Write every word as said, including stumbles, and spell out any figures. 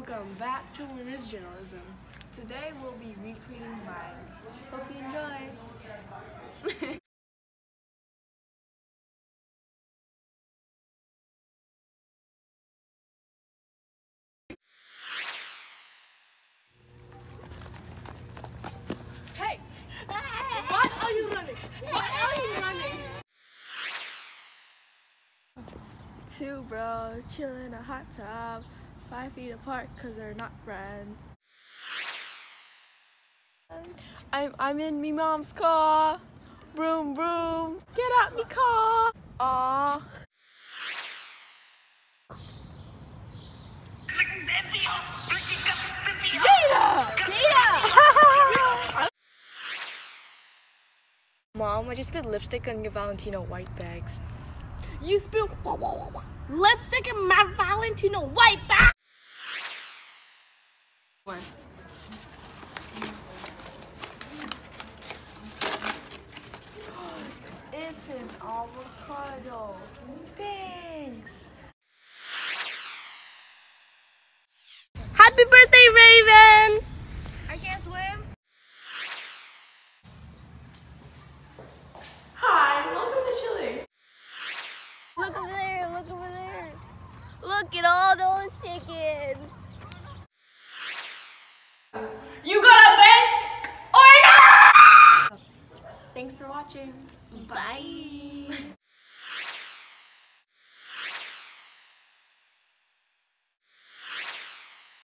Welcome back to Winners Journalism. Today we'll be recreating vines. Hope you enjoy. Hey! Why are you running? Why are you running? Two bros chilling in a hot tub, five feet apart because they're not friends. I'm I'm in me mom's car. Broom broom, get out me car. Aww. Jada! Jada! Mom, I just spilled lipstick on your Valentino white bags. You spilled lipstick in my Valentino white bag. One. It's an avocado. Thanks. Happy birthday, Raven! I can't swim. Hi, welcome to Chili's. Look over there, look over there. Look at all those chickens. You got a bet or not? Thanks for watching. Bye.